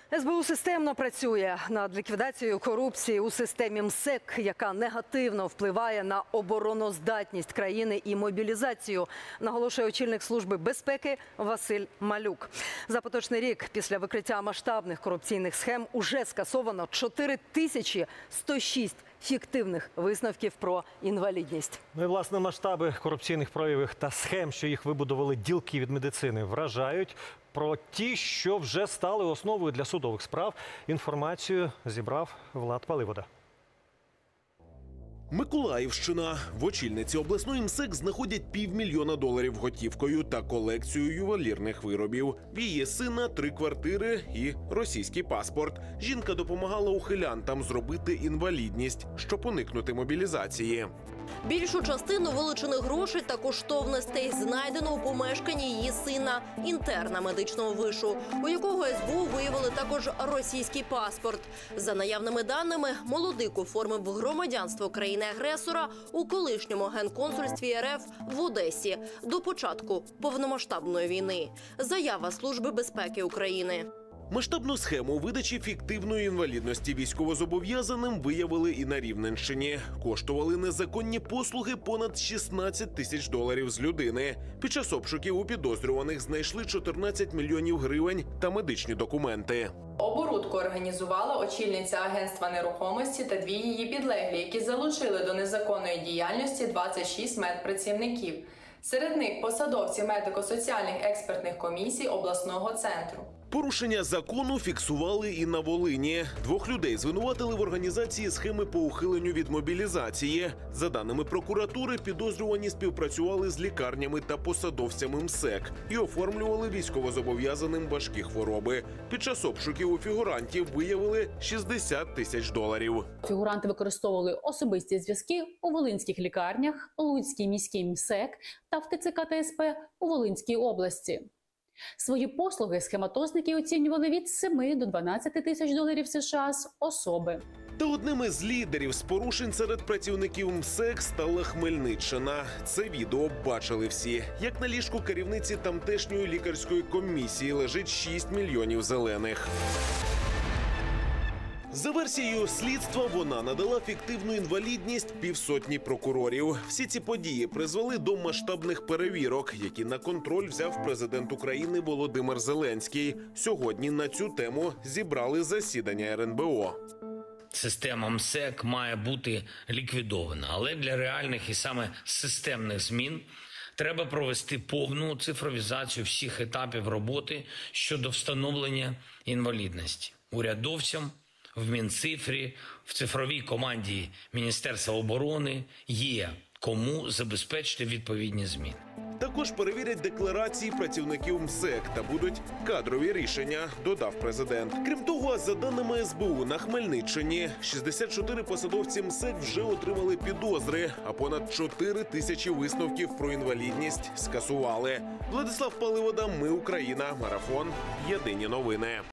СБУ системно працює над ліквідацією корупції у системі МСЕК, яка негативно впливає на обороноздатність країни і мобілізацію, наголошує очільник Служби безпеки Василь Малюк. За поточний рік після викриття масштабних корупційних схем уже скасовано 4106 фіктивних висновків про інвалідність. Ну і, власне, масштаби корупційних проявів та схем, що їх вибудували ділки від медицини, вражають. Про ті, що вже стали основою для судових справ, інформацію зібрав Влад Паливода. Миколаївщина. В очільниці обласної МСЕК знаходять $500 000 готівкою та колекцію ювелірних виробів. В її сина 3 квартири і російський паспорт. Жінка допомагала ухилянтам зробити інвалідність, щоб уникнути мобілізації. Більшу частину вилучених грошей та коштовностей знайдено у помешканні її сина, інтерна медичного вишу, у якого СБУ виявили також російський паспорт. За наявними даними, молодик оформив громадянство країни-агресора у колишньому генконсульстві РФ в Одесі до початку повномасштабної війни. Заява Служби безпеки України. Масштабну схему видачі фіктивної інвалідності військовозобов'язаним виявили і на Рівненщині. Коштували незаконні послуги понад $16 000 з людини. Під час обшуків у підозрюваних знайшли 14 мільйонів гривень та медичні документи. Оборудку організувала очільниця агентства нерухомості та 2 її підлеглі, які залучили до незаконної діяльності 26 медпрацівників. Серед них посадовці медико-соціальних експертних комісій обласного центру. Порушення закону фіксували і на Волині. 2 людей звинуватили в організації схеми по ухиленню від мобілізації. За даними прокуратури, підозрювані співпрацювали з лікарнями та посадовцями МСЕК і оформлювали військовозобов'язаним важкі хвороби. Під час обшуків у фігурантів виявили $60 000. Фігуранти використовували особисті зв'язки у волинських лікарнях, Луцькій міській МСЕК та в ТЦК та СП у Волинській області. Свої послуги схематозники оцінювали від 7 до 12 тисяч доларів США з особи. Та одним із лідерів з порушень серед працівників МСЕК стала Хмельниччина. Це відео бачили всі. Як на ліжку керівниці тамтешньої лікарської комісії лежить 6 мільйонів зелених. За версією слідства, вона надала фіктивну інвалідність 150 прокурорів. Всі ці події призвели до масштабних перевірок, які на контроль взяв президент України Володимир Зеленський. Сьогодні на цю тему зібрали засідання РНБО. Система МСЕК має бути ліквідована, але для реальних і саме системних змін треба провести повну цифровізацію всіх етапів роботи щодо встановлення інвалідності. Урядовцям в Мінцифрі, в цифровій команді Міністерства оборони є кому забезпечити відповідні зміни. Також перевірять декларації працівників МСЕК та будуть кадрові рішення, додав президент. Крім того, за даними СБУ, на Хмельниччині 64 посадовці МСЕК вже отримали підозри, а понад 4 тисячі висновків про інвалідність скасували. Владислав Паливода, Ми Україна, Марафон, Єдині новини.